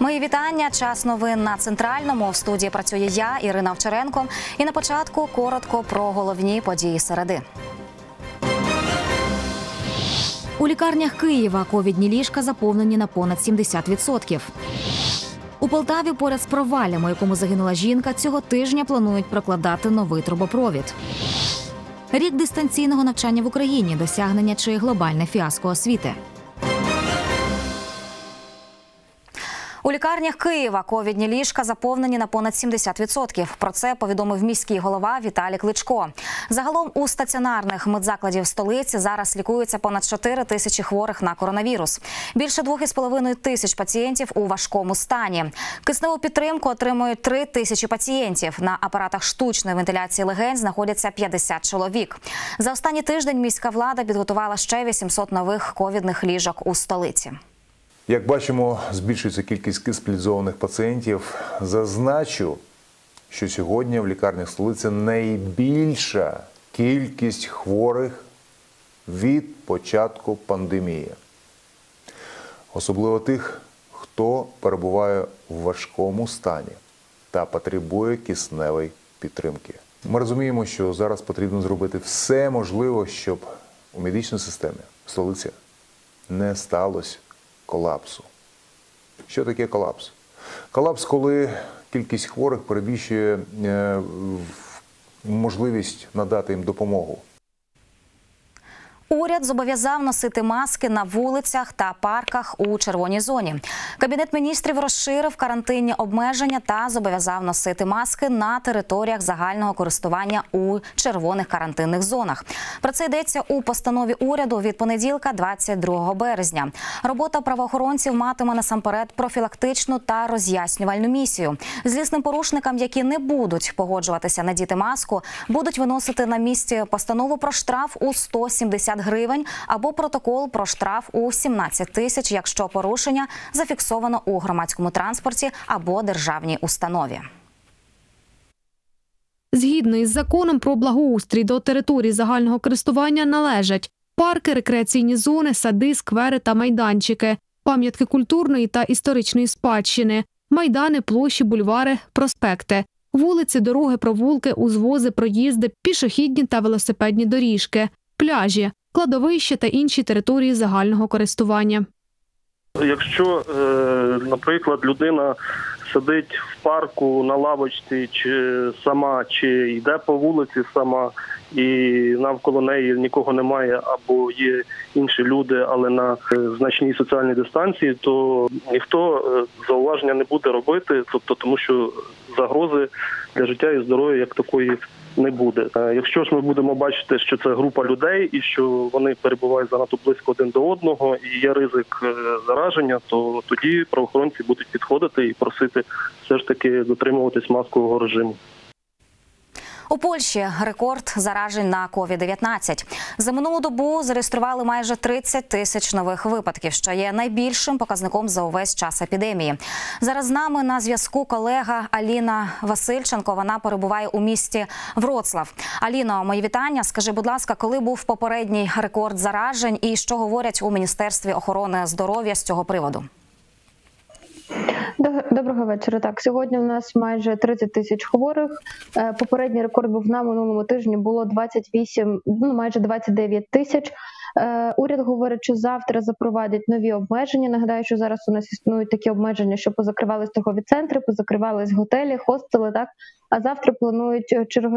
Мої вітання. Час новин на Центральному. В студії працює я, Ірина Овчаренко. І на початку коротко про головні події середи. У лікарнях Києва ковідні ліжка заповнені на понад 70%. У Полтаві поряд з проваллям, у якому загинула жінка, цього тижня планують прокладати новий трубопровід. Рік дистанційного навчання в Україні – досягнення чи глобальне фіаско освіти. У лікарнях Києва ковідні ліжка заповнені на понад 70%. Про це повідомив міський голова Віталій Кличко. Загалом у стаціонарних медзакладів столиці зараз лікується понад 4 тисячі хворих на коронавірус. Більше 2,5 тисяч пацієнтів у важкому стані. Кисневу підтримку отримують 3 тисячі пацієнтів. На апаратах штучної вентиляції легень знаходяться 50 чоловік. За останній тиждень міська влада підготувала ще 800 нових ковідних ліжок у столиці. Як бачимо, збільшується кількість госпіталізованих пацієнтів. Зазначу, що сьогодні в лікарнях столиці найбільша кількість хворих від початку пандемії. Особливо тих, хто перебуває в важкому стані та потребує кисневої підтримки. Ми розуміємо, що зараз потрібно зробити все можливе, щоб у медичній системі столиці не сталося колапсу. Що таке колапс? Колапс, коли кількість хворих перевищує можливість надати їм допомогу. Уряд зобов'язав носити маски на вулицях та парках у червоній зоні. Кабінет міністрів розширив карантинні обмеження та зобов'язав носити маски на територіях загального користування у червоних карантинних зонах. Про це йдеться у постанові уряду від понеділка, 22 березня. Робота правоохоронців матиме насамперед профілактичну та роз'яснювальну місію. Злісним порушникам, які не будуть погоджуватися надіти маску, будуть виносити на місці постанову про штраф у 170 гривень або протокол про штраф у 17 тисяч, якщо порушення зафіксовано у громадському транспорті або державній установі. Згідно із законом про благоустрій, до території загального користування належать парки, рекреаційні зони, сади, сквери та майданчики, пам'ятки культурної та історичної спадщини, майдани, площі, бульвари, проспекти, вулиці, дороги, провулки, узвози, проїзди, пішохідні та велосипедні доріжки, пляжі, кладовища та інші території загального користування. Якщо, наприклад, людина сидить в парку на лавочці чи йде по вулиці сама, і навколо неї нікого немає, або є інші люди, але на значній соціальній дистанції, то ніхто зауваження не буде робити, тому що загрози для життя і здоров'я як такої не буде. Якщо ж ми будемо бачити, що це група людей і що вони перебувають занадто близько один до одного і є ризик зараження, то тоді правоохоронці будуть підходити і просити все ж таки дотримуватись маскового режиму. У Польщі рекорд заражень на COVID-19. За минулу добу зареєстрували майже 30 тисяч нових випадків, що є найбільшим показником за увесь час епідемії. Зараз з нами на зв'язку колега Аліна Васильченко. Вона перебуває у місті Вроцлав. Аліно, мої вітання. Скажи, будь ласка, коли був попередній рекорд заражень і що говорять у Міністерстві охорони здоров'я з цього приводу? Доброго вечора. Так, сьогодні у нас майже 30 тисяч хворих. Попередній рекорд був на минулому тижні, було 28, майже 29 тисяч. Уряд говорить, що завтра запровадять нові обмеження. Нагадаю, що зараз у нас існують такі обмеження, що позакривались торгові центри, позакривались готелі, хостели, так? А завтра планують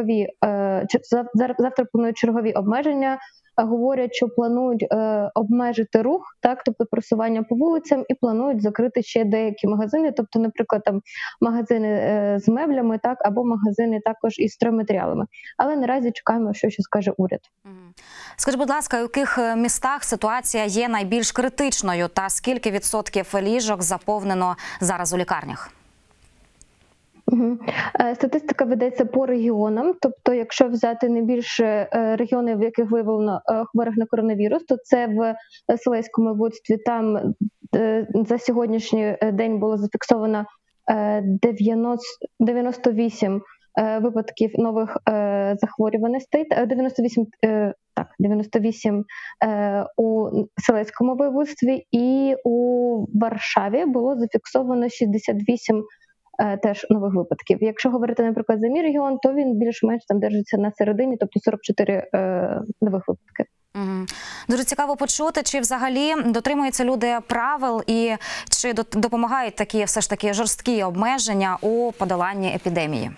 чергові обмеження. Говорять, що планують обмежити рух, так, тобто просування по вулицям, і планують закрити ще деякі магазини, тобто, наприклад, там магазини з меблями, так, або магазини також із стройматеріалами. Але наразі чекаємо, що ще скаже уряд. Скажи, будь ласка, у яких містах ситуація є найбільш критичною та скільки відсотків ліжок заповнено зараз у лікарнях? Статистика ведеться по регіонам, тобто якщо взяти найбільше регіони, в яких виявлено хворих на коронавірус, то це в Селеському воєводстві, там за сьогоднішній день було зафіксовано 98 випадків нових захворюваностей, 98 у Селецькому воєводстві, і у Варшаві було зафіксовано 68 теж нових випадків. Якщо говорити, наприклад, за мій регіон, то він більш-менш там держиться на середині, тобто 44 нових випадки. Дуже цікаво почути, чи взагалі дотримуються люди правил і чи допомагають такі все ж таки жорсткі обмеження у подоланні епідемії.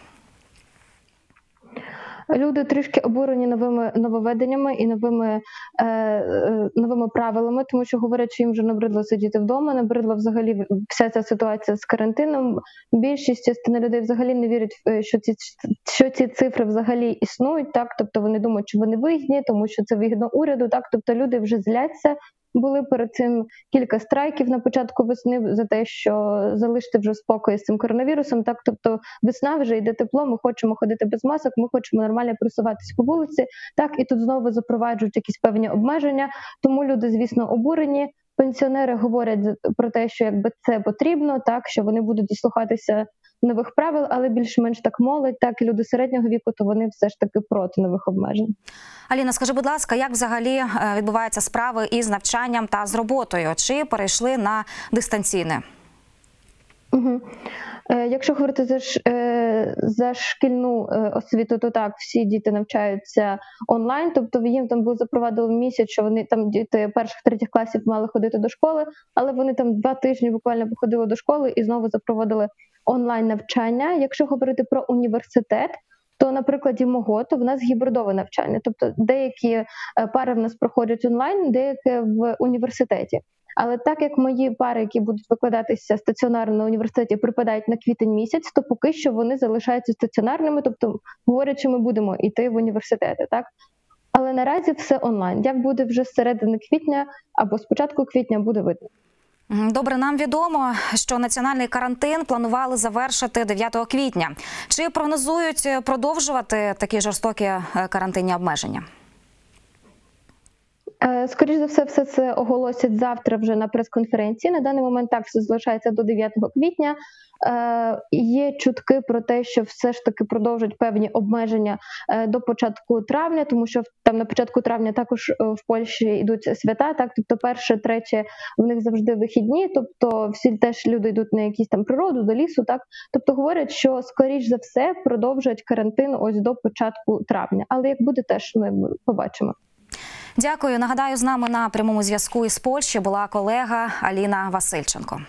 Люди трішки обурені новими нововведеннями і новими правилами, тому що говорять, що їм вже набридло сидіти вдома, набридла взагалі вся ця ситуація з карантином. Більшість частина людей взагалі не вірять, що ці цифри взагалі існують, так, тобто вони думають, що вони вигідні, тому що це вигідно уряду, так, тобто люди вже зляться. Були перед цим кілька страйків на початку весни за те, що залиште вже спокій з цим коронавірусом. Так, тобто весна вже йде тепло, ми хочемо ходити без масок, ми хочемо нормально пересуватися по вулиці. Так, і тут знову запроваджують якісь певні обмеження. Тому люди, звісно, обурені. Пенсіонери говорять про те, що якби це потрібно, так, що вони будуть дослухатися нових правил, але більш-менш так молодь, так і люди середнього віку, то вони все ж таки проти нових обмежень. Аліна, скажи, будь ласка, як взагалі відбуваються справи із навчанням та з роботою? Чи перейшли на дистанційне? Якщо говорити за шкільну освіту, то так, всі діти навчаються онлайн, тобто їм там було запровадили місяць, що вони там діти перших-третіх класів мали ходити до школи, але вони там 2 тижні буквально походили до школи і знову запровадили онлайн навчання. Якщо говорити про університет, то на прикладі мого, то в нас гібридове навчання, тобто деякі пари в нас проходять онлайн, деякі в університеті. Але так як мої пари, які будуть викладатися стаціонарно на університеті, припадають на квітень місяць, то поки що вони залишаються стаціонарними, тобто говорять, що ми будемо йти в університети, так? Але наразі все онлайн. Як буде вже з середини квітня або з початку квітня, буде видно. Добре, нам відомо, що національний карантин планували завершити 9 квітня. Чи прогнозують продовжувати такі жорстокі карантинні обмеження? Скоріше за все це оголосять завтра вже на прес-конференції. На даний момент так все залишається до 9 квітня. Є чутки про те, що все ж таки продовжать певні обмеження до початку травня, тому що там на початку травня також в Польщі йдуть свята, так, тобто 1-3 в них завжди вихідні, тобто всі теж люди йдуть на якісь там природу, до лісу, так, тобто говорять, що скоріш за все продовжать карантин ось до початку травня, але як буде, теж ми побачимо. Дякую. Нагадаю, з нами на прямому зв'язку із Польщі була колега Аліна Васильченко.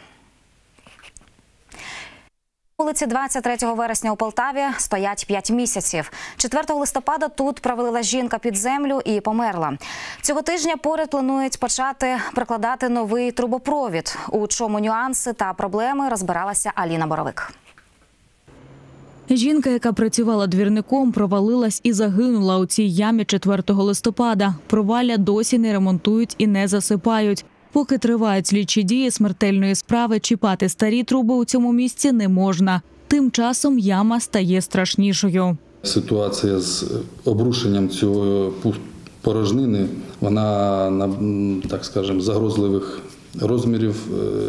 Вулиці 23 вересня у Полтаві стоять 5 місяців. 4 листопада тут провалила жінка під землю і померла. Цього тижня поряд планують почати прокладати новий трубопровід. У чому нюанси та проблеми розбиралася Аліна Боровик. Жінка, яка працювала двірником, провалилась і загинула у цій ямі 4 листопада. Провалля досі не ремонтують і не засипають. Поки тривають слідчі дії смертельної справи, чіпати старі труби у цьому місці не можна. Тим часом яма стає страшнішою. Ситуація з обрушенням цієї порожнини, вона, так скажемо, загрозливих розмірів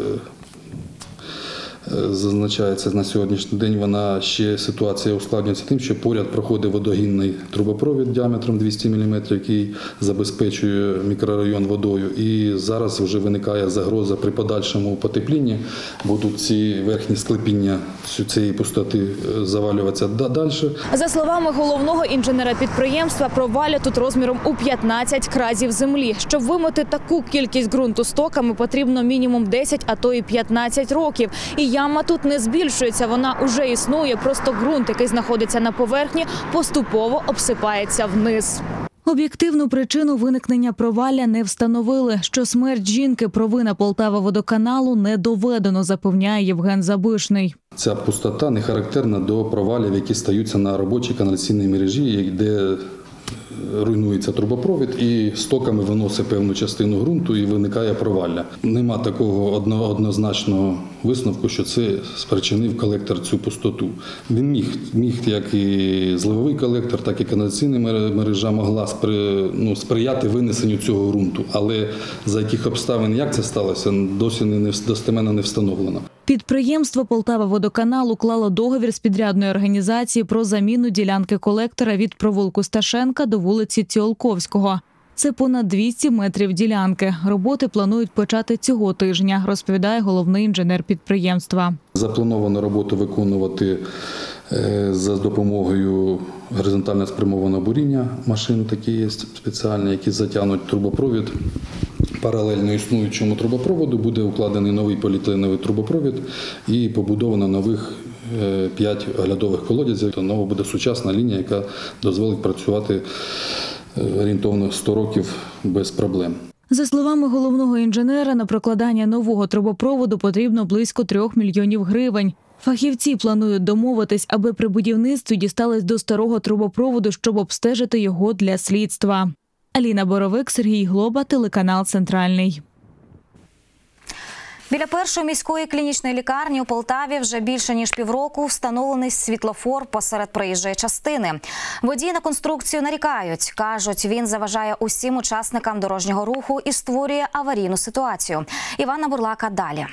зазначається на сьогоднішній день. Вона ще ситуація ускладнюється тим, що поряд проходить водогінний трубопровід діаметром 200 мм, який забезпечує мікрорайон водою. І зараз вже виникає загроза при подальшому потеплінні. Будуть ці верхні склепіння цієї пустоти завалюватися далі. За словами головного інженера підприємства, провалля тут розміром у 15 кразів землі. Щоб вимити таку кількість ґрунту стоками, потрібно мінімум 10, а то і 15 років. І яма тут не збільшується, вона уже існує, просто ґрунт, який знаходиться на поверхні, поступово обсипається вниз. Об'єктивну причину виникнення провалля не встановили. Що смерть жінки – провина Полтававодоканалу не доведено, запевняє Євген Забишний. Ця пустота не характерна до провалів, які стаються на робочій каналізаційній мережі, де руйнується трубопровід і стоками виносить певну частину ґрунту і виникає провалля. Нема такого однозначного висновку, що це спричинив колектор цю пустоту. Він міг як і зливовий колектор, так і каналізаційна мережа могла сприяти винесенню цього ґрунту. Але за яких обставин, як це сталося, досі достеменно не встановлено. Підприємство Полтававодоканал уклало договір з підрядною організацією про заміну ділянки колектора від провулку Сташенка до вулиці Ціолковського. Це понад 200 метрів ділянки. Роботи планують почати цього тижня, розповідає головний інженер підприємства. Заплановано роботу виконувати за допомогою горизонтально спрямованого буріння машин, такі є спеціальні, які затягнуть трубопровід. Паралельно існуючому трубопроводу буде укладений новий поліетиленовий трубопровід і побудовано нових 5 оглядових колодязів. Нова буде сучасна лінія, яка дозволить працювати орієнтовно 100 років без проблем. За словами головного інженера, на прокладання нового трубопроводу потрібно близько 3 мільйонів гривень. Фахівці планують домовитись, аби при будівництві дістались до старого трубопроводу, щоб обстежити його для слідства. Аліна Боровик, Сергій Глоба, телеканал «Центральний». Біля першої міської клінічної лікарні у Полтаві вже більше ніж півроку встановлений світлофор посеред проїжджої частини. Водії на конструкцію нарікають. Кажуть, він заважає усім учасникам дорожнього руху і створює аварійну ситуацію. Івана Бурлака далі.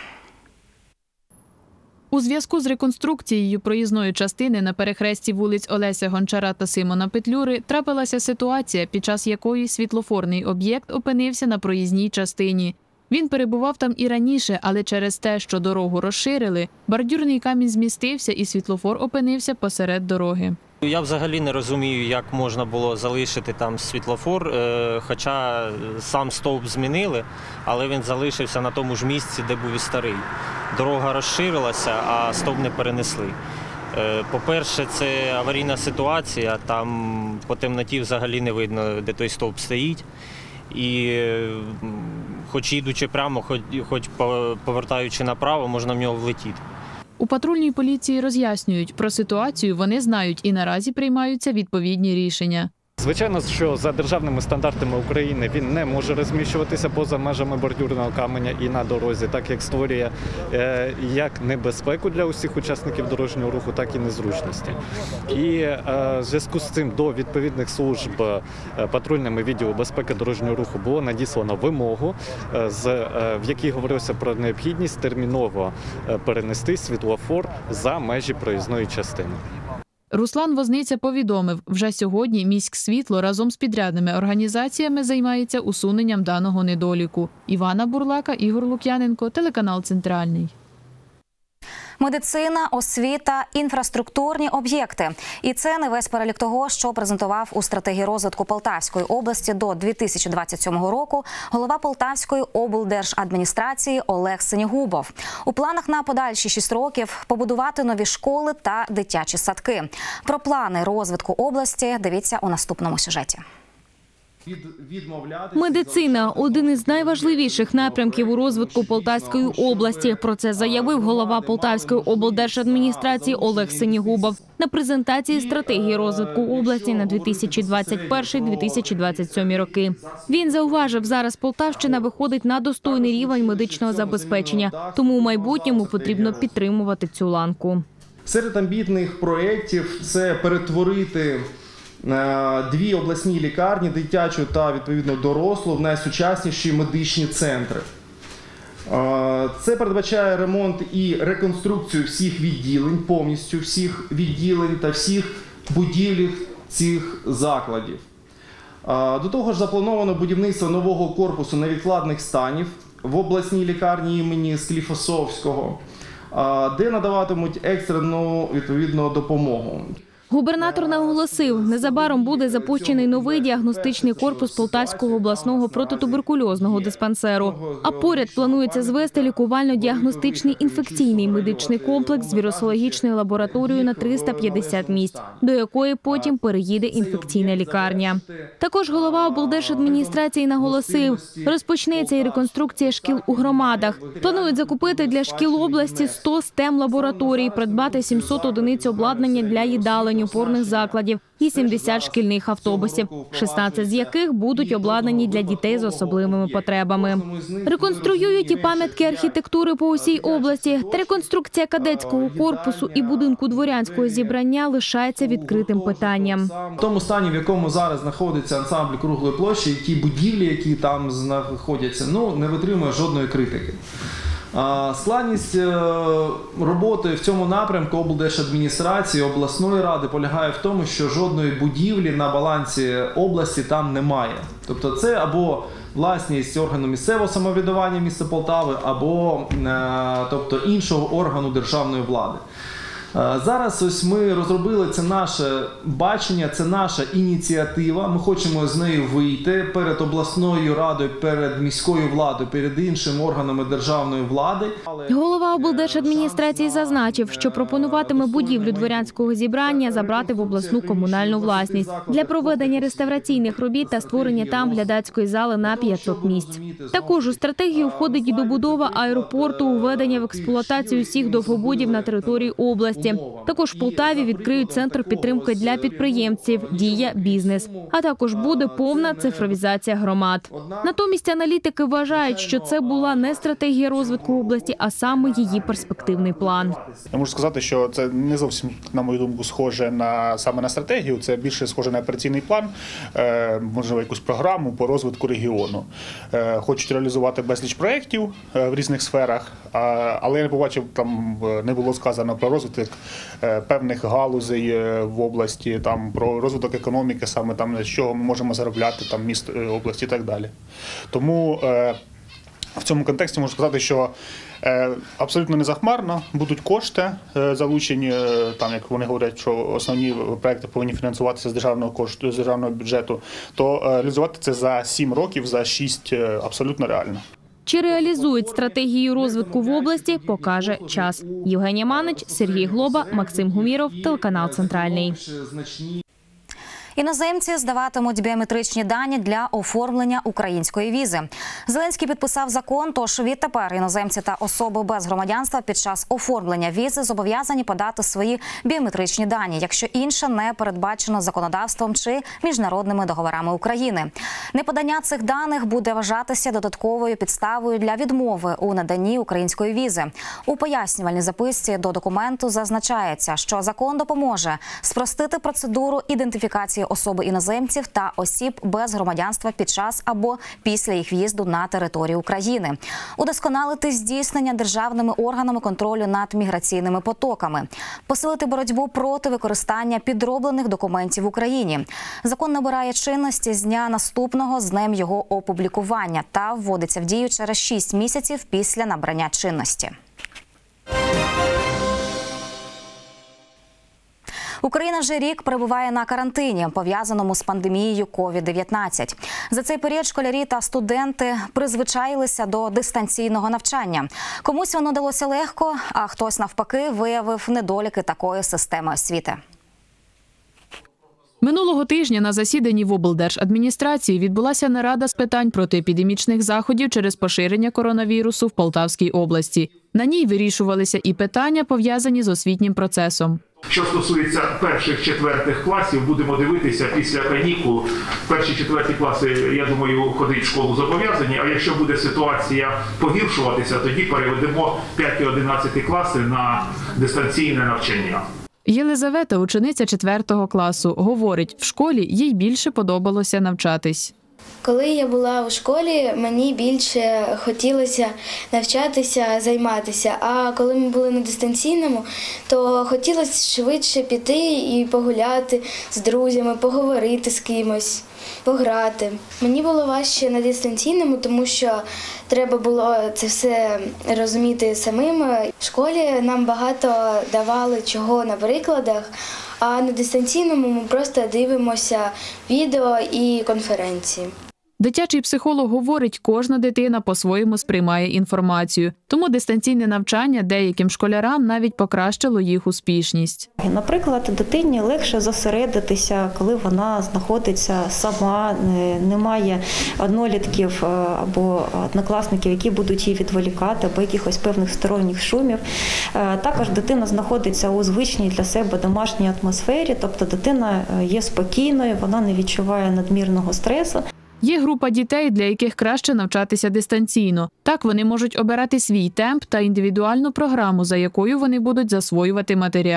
У зв'язку з реконструкцією проїзної частини на перехресті вулиць Олеся Гончара та Симона Петлюри трапилася ситуація, під час якої світлофорний об'єкт опинився на проїзній частині. Він перебував там і раніше, але через те, що дорогу розширили, бордюрний камінь змістився і світлофор опинився посеред дороги. Я взагалі не розумію, як можна було залишити там світлофор, хоча сам стовп змінили, але він залишився на тому ж місці, де був і старий. Дорога розширилася, а стовп не перенесли. По-перше, це аварійна ситуація, там по темноті взагалі не видно, де той стовп стоїть. І хоч їдучи прямо, хоч повертаючи направо, можна в нього влетіти. У патрульній поліції роз'яснюють, про ситуацію вони знають і наразі приймаються відповідні рішення. Звичайно, що за державними стандартами України він не може розміщуватися поза межами бордюрного каменя і на дорозі, так як створює як небезпеку для усіх учасників дорожнього руху, так і незручності. І в зв'язку з цим до відповідних служб патрульними відділу безпеки дорожнього руху було надіслано вимогу, в якій говорилося про необхідність терміново перенести світлофор за межі проїзної частини. Руслан Возниця повідомив, вже сьогодні міськсвітло разом з підрядними організаціями займається усуненням даного недоліку. Івана Бурлака, Ігор Лук'яненко, телеканал «Центральний». Медицина, освіта, інфраструктурні об'єкти. І це не весь перелік того, що презентував у стратегії розвитку Полтавської області до 2027 року голова Полтавської облдержадміністрації Олег Синігубов. У планах на подальші 6 років побудувати нові школи та дитячі садки. Про плани розвитку області дивіться у наступному сюжеті. Медицина – один із найважливіших напрямків у розвитку Полтавської області. Про це заявив голова Полтавської облдержадміністрації Олег Синігубов на презентації стратегії розвитку області на 2021-2027 роки. Він зауважив, зараз Полтавщина виходить на достойний рівень медичного забезпечення, тому у майбутньому потрібно підтримувати цю ланку. Серед амбітних проєктів – це перетворити 2 обласні лікарні, дитячу та, відповідно, дорослу, в найсучасніші медичні центри. Це передбачає ремонт і реконструкцію всіх відділень, повністю всіх відділень та всіх будівель цих закладів. До того ж, заплановано будівництво нового корпусу невідкладних станів в обласній лікарні імені Скліфосовського, де надаватимуть екстрену, відповідно, допомогу. Губернатор наголосив, незабаром буде запущений новий діагностичний корпус Полтавського обласного протитуберкульозного диспансеру. А поряд планується звести лікувально-діагностичний інфекційний медичний комплекс з вірусологічною лабораторією на 350 місць, до якої потім переїде інфекційна лікарня. Також голова облдержадміністрації наголосив, розпочнеться і реконструкція шкіл у громадах. Планують закупити для шкіл області 100 STEM-лабораторій, придбати 700 одиниць обладнання для їдалень, опорних закладів і 70 шкільних автобусів, 16 з яких будуть обладнані для дітей з особливими потребами. Реконструюють і пам'ятки архітектури по усій області. Та реконструкція кадетського корпусу і будинку дворянського зібрання лишається відкритим питанням. В тому стані, в якому зараз знаходиться ансамбль Круглої площі, ті будівлі, які там знаходяться, не витримує жодної критики. Складність роботи в цьому напрямку облдержадміністрації, обласної ради полягає в тому, що жодної будівлі на балансі області там немає. Тобто це або власність органу місцевого самоврядування міста Полтави, або тобто іншого органу державної влади. Зараз ось ми розробили, це наше бачення, це наша ініціатива. Ми хочемо з нею вийти перед обласною радою, перед міською владою, перед іншими органами державної влади. Голова облдержадміністрації зазначив, що пропонуватиме будівлю дворянського зібрання забрати в обласну комунальну власність для проведення реставраційних робіт та створення там глядацької зали на 500 місць. Також у стратегію входить і добудова аеропорту, введення в експлуатацію всіх довгобудів на території області. Також в Полтаві відкриють центр підтримки для підприємців «Дія Бізнес». А також буде повна цифровізація громад. Натомість аналітики вважають, що це була не стратегія розвитку області, а саме її перспективний план. Я можу сказати, що це не зовсім, на мою думку, схоже саме на стратегію, це більше схоже на операційний план, можливо, якусь програму по розвитку регіону. Хочуть реалізувати безліч проєктів в різних сферах, але я не побачив, там не було сказано про розвиток певних галузей в області, там про розвиток економіки, саме там з чого ми можемо заробляти, там міст області і так далі. Тому в цьому контексті можу сказати, що абсолютно незахмарно будуть кошти залучені, там як вони говорять, що основні проекти повинні фінансуватися з державного кошту, з державного бюджету, то реалізувати це за 7 років, за 6 абсолютно реально. Чи реалізують стратегію розвитку в області, покаже час. Євгенія Манич, Сергій Глоба, Максим Гуміров, телеканал «Центральний». Іноземці здаватимуть біометричні дані для оформлення української візи. Зеленський підписав закон, тож відтепер іноземці та особи без громадянства під час оформлення візи зобов'язані подати свої біометричні дані, якщо інше не передбачено законодавством чи міжнародними договорами України. Неподання цих даних буде вважатися додатковою підставою для відмови у наданні української візи. У пояснювальній записці до документу зазначається, що закон допоможе спростити процедуру ідентифікації особи іноземців та осіб без громадянства під час або після їх в'їзду на територію України, удосконалити здійснення державними органами контролю над міграційними потоками, посилити боротьбу проти використання підроблених документів в Україні. Закон набирає чинності з дня наступного з днем його опублікування та вводиться в дію через 6 місяців після набрання чинності. Україна вже рік перебуває на карантині, пов'язаному з пандемією COVID-19. За цей період школярі та студенти призвичаїлися до дистанційного навчання. Комусь воно далося легко, а хтось навпаки виявив недоліки такої системи освіти. Минулого тижня на засіданні в облдержадміністрації відбулася нарада з питань протиепідемічних заходів через поширення коронавірусу в Полтавській області. На ній вирішувалися і питання, пов'язані з освітнім процесом. Що стосується перших-четвертих класів, будемо дивитися після канікул. Перші-четверті класи, я думаю, ходить в школу зобов'язані, а якщо буде ситуація погіршуватися, тоді переведемо 5-11 класи на дистанційне навчання. Єлизавета, учениця 4 класу, говорить, в школі їй більше подобалося навчатись. Коли я була у школі, мені більше хотілося навчатися, займатися. А коли ми були на дистанційному, то хотілося швидше піти і погуляти з друзями, поговорити з кимось, пограти. Мені було важче на дистанційному, тому що треба було це все розуміти самим. В школі нам багато давали чого на прикладах, а на дистанційному ми просто дивимося відео і конференції. Дитячий психолог говорить, кожна дитина по-своєму сприймає інформацію. Тому дистанційне навчання деяким школярам навіть покращило їх успішність. Наприклад, дитині легше зосередитися, коли вона знаходиться сама, немає однолітків або однокласників, які будуть її відволікати, або якихось певних сторонніх шумів. Також дитина знаходиться у звичній для себе домашній атмосфері, тобто дитина є спокійною, вона не відчуває надмірного стресу. Є група дітей, для яких краще навчатися дистанційно. Так вони можуть обирати свій темп та індивідуальну програму, за якою вони будуть засвоювати матеріал.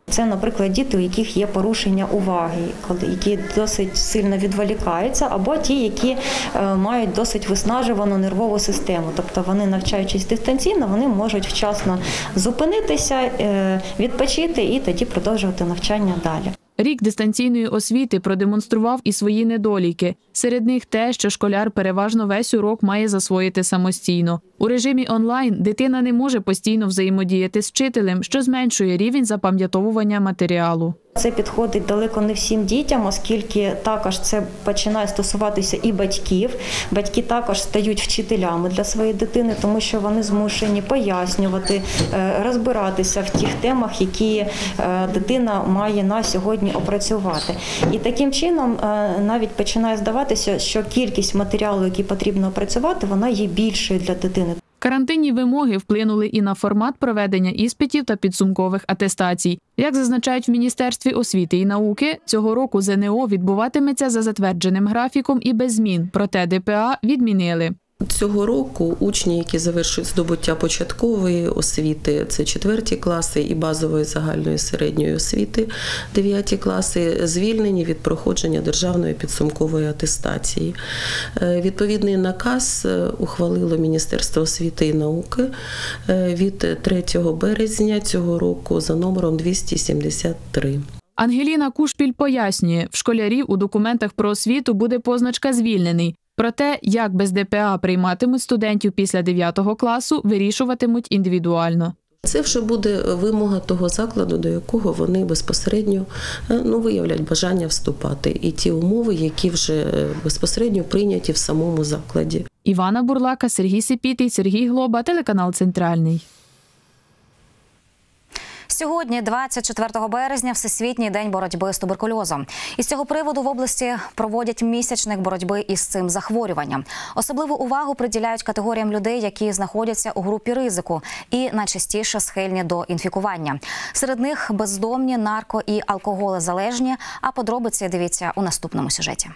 Це, наприклад, діти, у яких є порушення уваги, які досить сильно відволікаються, або ті, які мають досить виснажувану нервову систему. Тобто вони, навчаючись дистанційно, вони можуть вчасно зупинитися, відпочити і тоді продовжувати навчання далі. Рік дистанційної освіти продемонстрував і свої недоліки. Серед них те, що школяр переважно весь урок має засвоїти самостійно. У режимі онлайн дитина не може постійно взаємодіяти з вчителем, що зменшує рівень запам'ятовування матеріалу. Це підходить далеко не всім дітям, оскільки також це починає стосуватися і батьків. Батьки також стають вчителями для своєї дитини, тому що вони змушені пояснювати, розбиратися в тих темах, які дитина має на сьогодні опрацювати. І таким чином навіть починає здаватися, що кількість матеріалу, який потрібно опрацювати, вона є більшою для дитини. Карантинні вимоги вплинули і на формат проведення іспитів та підсумкових атестацій. Як зазначають в Міністерстві освіти і науки, цього року ЗНО відбуватиметься за затвердженим графіком і без змін, проте ДПА відмінили. Цього року учні, які завершують здобуття початкової освіти, це 4 класи і базової загальної середньої освіти, 9 класи, звільнені від проходження державної підсумкової атестації. Відповідний наказ ухвалило Міністерство освіти і науки від 3 березня цього року за номером 273. Ангеліна Кушпіль пояснює, в школярів у документах про освіту буде позначка «звільнений». Про те, як без ДПА прийматимуть студентів після 9 класу, вирішуватимуть індивідуально. Це вже буде вимога того закладу, до якого вони безпосередньо виявлять бажання вступати. І ті умови, які вже безпосередньо прийняті в самому закладі. Івана Бурлака, Сергій Сипітий, Сергій Глоба, телеканал «Центральний». Сьогодні, 24 березня, Всесвітній день боротьби з туберкульозом. Із цього приводу в області проводять місячник боротьби із цим захворюванням. Особливу увагу приділяють категоріям людей, які знаходяться у групі ризику і найчастіше схильні до інфікування. Серед них бездомні, нарко- і алкоголезалежні. А подробиці дивіться у наступному сюжеті.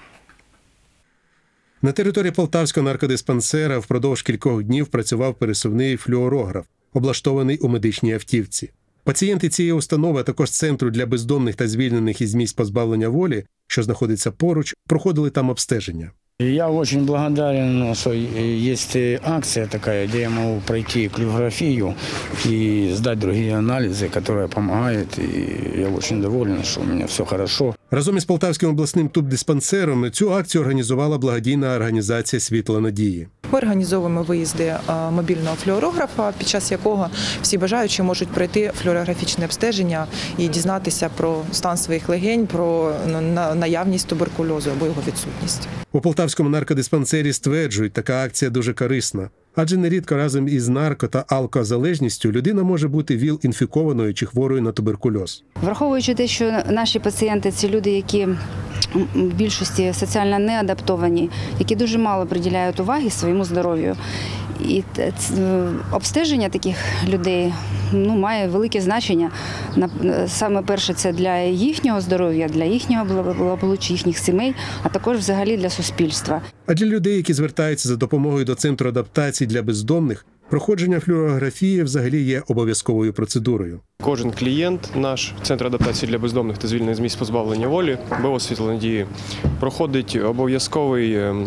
На території Полтавського наркодиспансера впродовж кількох днів працював пересувний флюорограф, облаштований у медичній автівці. Пацієнти цієї установи, а також центру для бездомних та звільнених із місць позбавлення волі, що знаходиться поруч, проходили там обстеження. Я очень благодарен, что есть акция такая, где я могу пройти флюорографию и сдать другие анализы, которые помогают. И я очень доволен, что у меня все хорошо. Разом із Полтавським обласним тубдиспансером цю акцію організувала благодійна організація «Світло надії». Ми організовуємо виїзди мобільного флюорографа, під час якого всі бажаючі можуть пройти флюорографічне обстеження і дізнатися про стан своїх легень, про наявність туберкульозу або його відсутність. У Полтавському наркодиспансері стверджують, така акція дуже корисна. Адже нерідко разом із нарко- та алкозалежністю людина може бути ВІЛ-інфікованою чи хворою на туберкульоз. Враховуючи те, що наші пацієнти – це люди, які в більшості соціально не адаптовані, які дуже мало приділяють уваги своєму здоров'ю. І обстеження таких людей має велике значення. Саме перше – це для їхнього здоров'я, для їхнього благополуччя, їхніх сімей, а також взагалі для суспільства. А для людей, які звертаються за допомогою до центру адаптації для бездомних, проходження флюорографії взагалі є обов'язковою процедурою. Кожен клієнт наш Центр адаптації для бездомних та звільнених з місць позбавлення волі, БО «Світло надії», проходить обов'язкове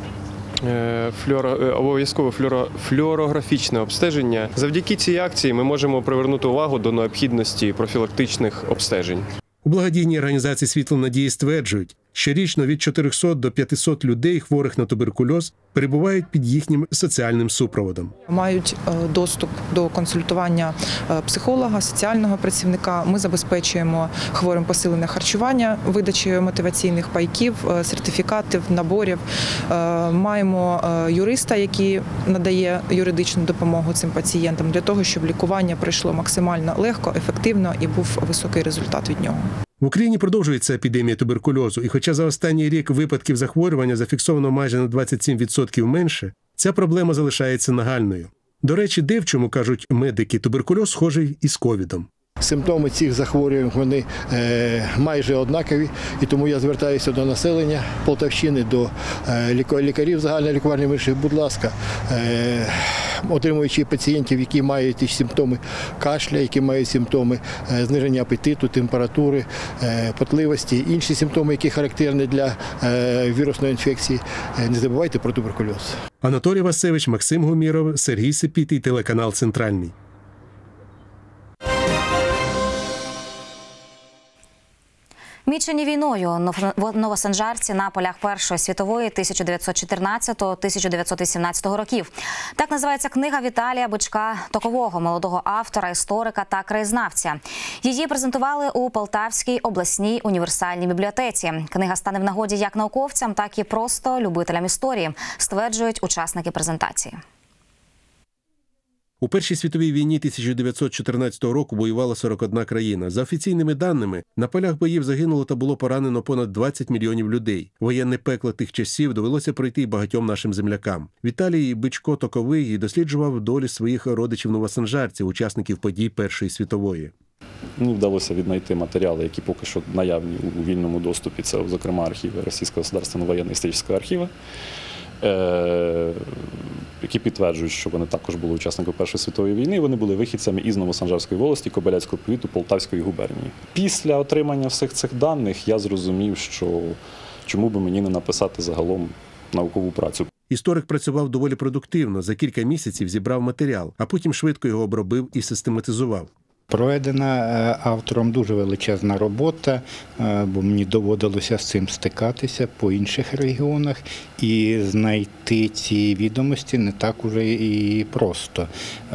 флюорографічне обстеження. Завдяки цій акції ми можемо привернути увагу до необхідності профілактичних обстежень. У благодійній організації «Світло надії» стверджують, щорічно від 400 до 500 людей, хворих на туберкульоз, перебувають під їхнім соціальним супроводом. Мають доступ до консультування психолога, соціального працівника. Ми забезпечуємо хворим посилене харчування, видачею мотиваційних пайків, сертифікатів, наборів. Маємо юриста, який надає юридичну допомогу цим пацієнтам для того, щоб лікування пройшло максимально легко, ефективно і був високий результат від нього. В Україні продовжується епідемія туберкульозу, і хоча за останній рік випадків захворювання зафіксовано майже на 27% менше, ця проблема залишається нагальною. До речі, де в чому, кажуть медики, туберкульоз схожий із ковідом. Симптоми цих захворювань вони майже однакові, і тому я звертаюся до населення Полтавщини, до лікарів загальної лікувальної мережі. Будь ласка, отримуючи пацієнтів, які мають симптоми кашля, які мають симптоми зниження апетиту, температури, потливості, інші симптоми, які характерні для вірусної інфекції. Не забувайте про туберкульоз. Анатолій Васевич, Максим Гуміров, Сергій Сипітий, телеканал «Центральний». Мічені війною новосанжарці на полях Першої світової 1914-1918 років. Так називається книга Віталія Бичка-Токового, молодого автора, історика та краєзнавця. Її презентували у Полтавській обласній універсальній бібліотеці. Книга стане в нагоді як науковцям, так і просто любителям історії, стверджують учасники презентації. У Першій світовій війні 1914 року воювала 41 країна. За офіційними даними, на полях боїв загинуло та було поранено понад 20 мільйонів людей. Воєнне пекло тих часів довелося пройти й багатьом нашим землякам. Віталій Бичко-Токовий досліджував долі своїх родичів-новосанжарців, учасників подій Першої світової. Мені вдалося віднайти матеріали, які поки що наявні у вільному доступі. Це, зокрема, архіви Російського государственного воєнно-історичного архіву, які підтверджують, що вони також були учасниками Першої світової війни, вони були вихідцями із Новосанжарської волості, Кобиляцького повіту, Полтавської губернії. Після отримання всіх цих даних я зрозумів, що чому би мені не написати загалом наукову працю. Історик працював доволі продуктивно, за кілька місяців зібрав матеріал, а потім швидко його обробив і систематизував. Проведена автором дуже величезна робота, бо мені доводилося з цим стикатися по інших регіонах, і знайти ці відомості не так уже і просто.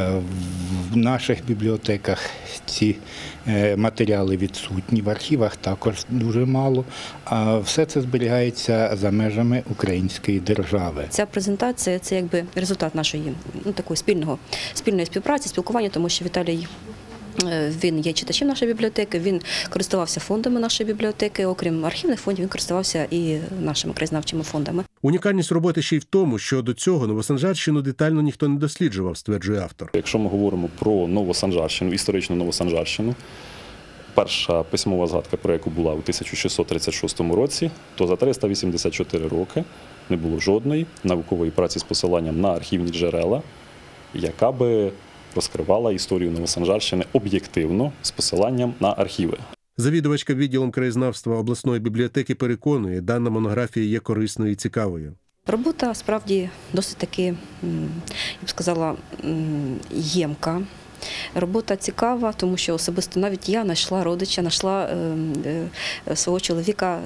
В наших бібліотеках ці матеріали відсутні, в архівах також дуже мало, а все це зберігається за межами української держави. Ця презентація – це якби результат нашої такої спільної співпраці, спілкування, тому що Віталій він є читачем нашої бібліотеки, він користувався фондами нашої бібліотеки, окрім архівних фондів, він користувався і нашими краєзнавчими фондами. Унікальність роботи ще й в тому, що до цього Новосанжарщину детально ніхто не досліджував, стверджує автор. Якщо ми говоримо про Новосанжарщину, історичну Новосанжарщину, перша письмова згадка про яку була у 1636 році, то за 384 роки не було жодної наукової праці з посиланням на архівні джерела, яка би розкривала історію Новосанжарщини об'єктивно з посиланням на архіви. Завідувачка відділом краєзнавства обласної бібліотеки переконує, дана монографія є корисною і цікавою. Робота справді досить таки, я б сказала, ємка. Робота цікава, тому що особисто навіть я знайшла родича, знайшла свого чоловіка,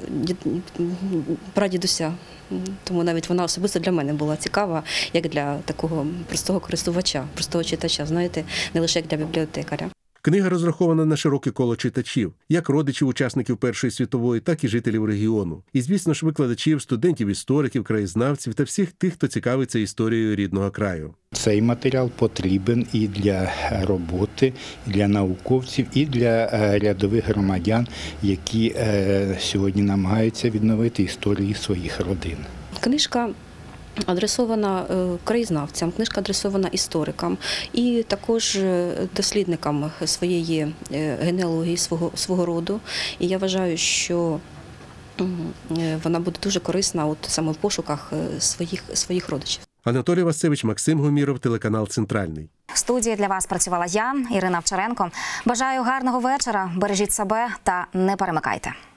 прадідуся. Тому навіть вона особисто для мене була цікава, як для такого простого користувача, простого читача, знаєте, не лише як для бібліотекаря. Книга розрахована на широке коло читачів, як родичів учасників Першої світової, так і жителів регіону. І, звісно ж, викладачів, студентів, істориків, краєзнавців та всіх тих, хто цікавиться історією рідного краю. Цей матеріал потрібен і для роботи, і для науковців, і для рядових громадян, які сьогодні намагаються відновити історії своїх родин. Книжка адресована краєзнавцям, книжка адресована історикам і також дослідникам своєї генеалогії, свого роду. І я вважаю, що вона буде дуже корисна саме в пошуках своїх родичів. Анатолій Васевич, Максим Гуміров, телеканал «Центральний». В студії для вас працювала я, Ірина Овчаренко. Бажаю гарного вечора, бережіть себе та не перемикайте.